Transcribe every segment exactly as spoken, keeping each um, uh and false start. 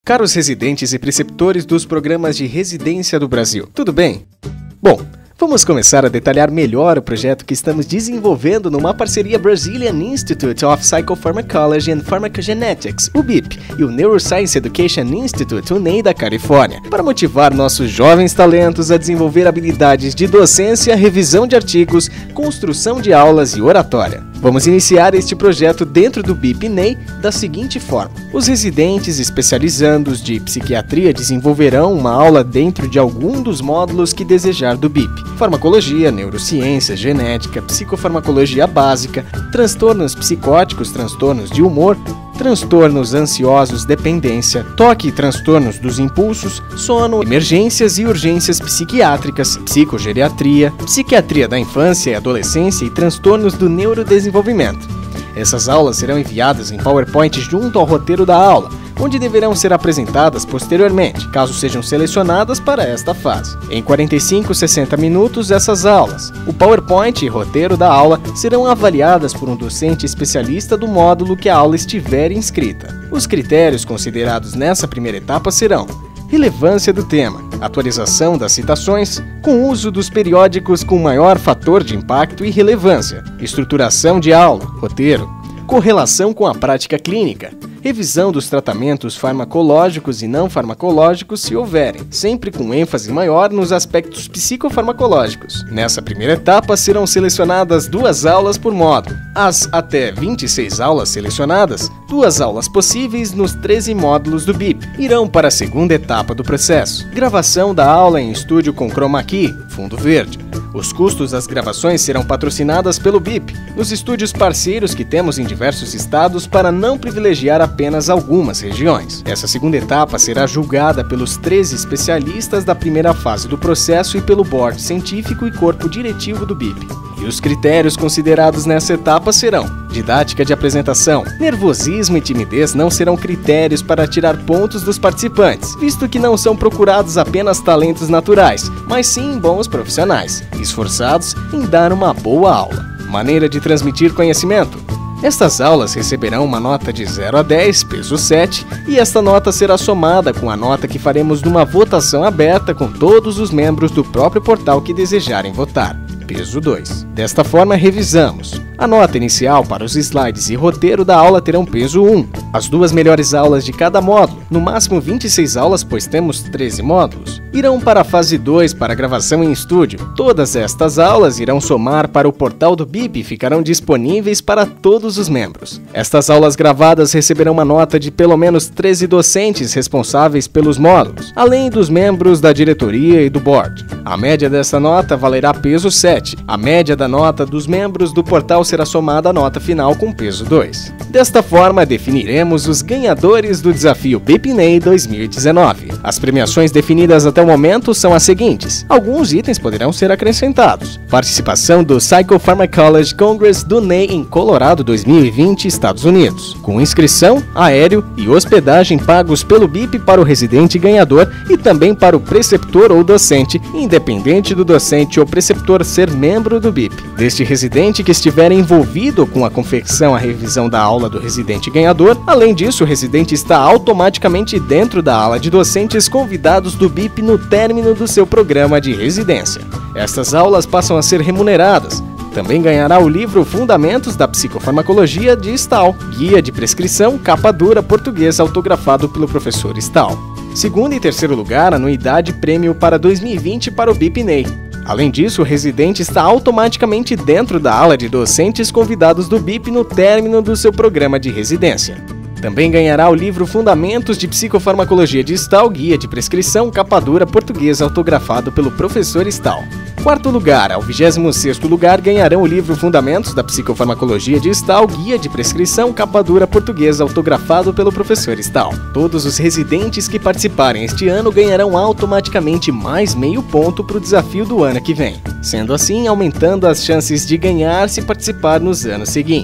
Caros residentes e preceptores dos programas de residência do Brasil, tudo bem? Bom, vamos começar a detalhar melhor o projeto que estamos desenvolvendo numa parceria Brazilian Institute of Psychopharmacology and Pharmacogenetics, o B I P, e o Neuroscience Education Institute, o N E I da Califórnia, para motivar nossos jovens talentos a desenvolver habilidades de docência, revisão de artigos, construção de aulas e oratória. Vamos iniciar este projeto dentro do B I P N E I da seguinte forma. Os residentes especializandos de psiquiatria desenvolverão uma aula dentro de algum dos módulos que desejar do B I P. Farmacologia, neurociência, genética, psicofarmacologia básica, transtornos psicóticos, transtornos de humor, transtornos ansiosos, dependência, toque e transtornos dos impulsos, sono, emergências e urgências psiquiátricas, psicogeriatria, psiquiatria da infância e adolescência e transtornos do neurodesenvolvimento. Essas aulas serão enviadas em PowerPoint junto ao roteiro da aula, onde deverão ser apresentadas posteriormente, caso sejam selecionadas para esta fase. Em quarenta e cinco a sessenta minutos, essas aulas, o PowerPoint e roteiro da aula serão avaliadas por um docente especialista do módulo que a aula estiver inscrita. Os critérios considerados nessa primeira etapa serão: relevância do tema, atualização das citações, com uso dos periódicos com maior fator de impacto e relevância, estruturação de aula, roteiro, correlação com a prática clínica, revisão dos tratamentos farmacológicos e não farmacológicos se houverem, sempre com ênfase maior nos aspectos psicofarmacológicos. Nessa primeira etapa serão selecionadas duas aulas por módulo. As até vinte e seis aulas selecionadas, duas aulas possíveis nos treze módulos do B I P, irão para a segunda etapa do processo. Gravação da aula em estúdio com chroma key, fundo verde. Os custos das gravações serão patrocinadas pelo B I P, nos estúdios parceiros que temos em diversos estados para não privilegiar apenas algumas regiões. Essa segunda etapa será julgada pelos treze especialistas da primeira fase do processo e pelo board científico e corpo diretivo do B I P. E os critérios considerados nessa etapa serão: didática de apresentação. Nervosismo e timidez não serão critérios para tirar pontos dos participantes, visto que não são procurados apenas talentos naturais, mas sim bons profissionais, esforçados em dar uma boa aula. Maneira de transmitir conhecimento. Estas aulas receberão uma nota de zero a dez, peso sete, e esta nota será somada com a nota que faremos numa votação aberta com todos os membros do próprio portal que desejarem votar, peso dois. Desta forma, revisamos. A nota inicial para os slides e roteiro da aula terão peso um. As duas melhores aulas de cada módulo, no máximo vinte e seis aulas, pois temos treze módulos, irão para a fase dois para gravação em estúdio. Todas estas aulas irão somar para o portal do B I P e ficarão disponíveis para todos os membros. Estas aulas gravadas receberão uma nota de pelo menos treze docentes responsáveis pelos módulos, além dos membros da diretoria e do board. A média dessa nota valerá peso sete. A média da nota dos membros do portal será somada à nota final com peso dois. Desta forma, definiremos os ganhadores do desafio B I P N E I dois mil e dezenove. As premiações definidas até o momento são as seguintes. Alguns itens poderão ser acrescentados. Participação do Psychopharmacology Congress do N E I em Colorado dois mil e vinte, Estados Unidos, com inscrição, aéreo e hospedagem pagos pelo B I P para o residente ganhador e também para o preceptor ou docente, independente do docente ou preceptor ser membro do B I P. Deste residente que estiver envolvido com a confecção e revisão da aula do residente ganhador. Além disso, o residente está automaticamente dentro da ala de docentes convidados do B I P no término do seu programa de residência. Estas aulas passam a ser remuneradas. Também ganhará o livro Fundamentos da Psicofarmacologia de Stahl, guia de prescrição, capa dura, português, autografado pelo professor Stahl. Segundo e terceiro lugar, anuidade prêmio para dois mil e vinte para o B I P N E I. Além disso, o residente está automaticamente dentro da ala de docentes convidados do B I P no término do seu programa de residência. Também ganhará o livro Fundamentos de Psicofarmacologia de Stahl, guia de prescrição, capa dura, português, autografado pelo professor Stahl. Quarto lugar, ao vigésimo sexto lugar, ganharão o livro Fundamentos da Psicofarmacologia de Stahl, guia de prescrição, capa dura, português, autografado pelo professor Stahl. Todos os residentes que participarem este ano ganharão automaticamente mais meio ponto para o desafio do ano que vem, sendo assim aumentando as chances de ganhar se participar nos anos seguintes.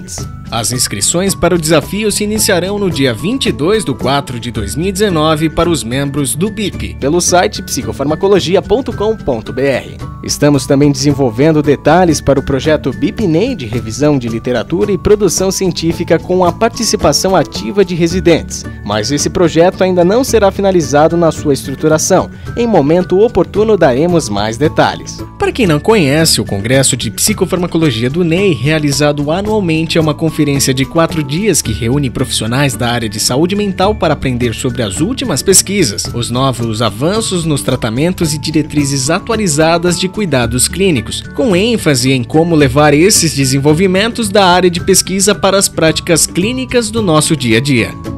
As inscrições para o desafio se iniciarão no dia vinte e dois de quatro de dois mil e dezenove para os membros do B I P, pelo site psicofarmacologia ponto com ponto br. Estamos também desenvolvendo detalhes para o projeto B I P N E I de revisão de literatura e produção científica com a participação ativa de residentes, mas esse projeto ainda não será finalizado na sua estruturação. Em momento oportuno daremos mais detalhes. Para quem não conhece, o Congresso de Psicofarmacologia do N E I, realizado anualmente, é uma conferência de quatro dias que reúne profissionais da área de saúde mental para aprender sobre as últimas pesquisas, os novos avanços nos tratamentos e diretrizes atualizadas de cuidados clínicos, com ênfase em como levar esses desenvolvimentos da área de pesquisa para as práticas clínicas do nosso dia a dia.